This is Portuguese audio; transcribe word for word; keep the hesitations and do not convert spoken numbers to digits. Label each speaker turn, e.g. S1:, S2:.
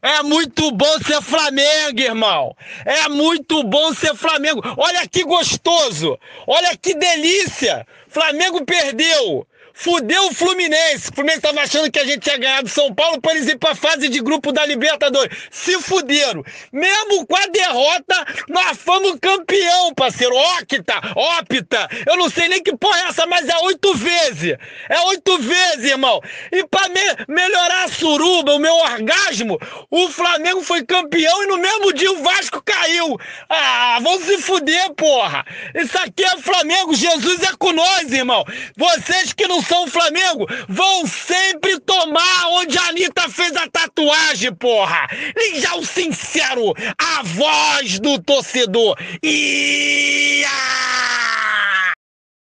S1: É muito bom ser Flamengo, irmão. É muito bom ser Flamengo. Olha que gostoso. Olha que delícia. Flamengo perdeu. Fudeu o Fluminense. O Fluminense tava achando que a gente tinha ganhado São Paulo para eles ir pra fase de grupo da Libertadores. Se fuderam. Mesmo com a derrota, nós fomos campeão, parceiro. Octa, opta. Eu não sei nem que porra é essa, mas é oito vezes. É oito vezes, irmão. E pra me melhorar a suruba, o meu orgasmo, o Flamengo foi campeão e no mesmo dia o Vasco caiu. Ah, vão se fuder, porra. Isso aqui é Flamengo. Jesus é com nós, irmão. Vocês que não são Flamengo vão sempre tomar onde a Anitta fez a tatuagem, porra. Liga o sincero, a voz do torcedor. Ia!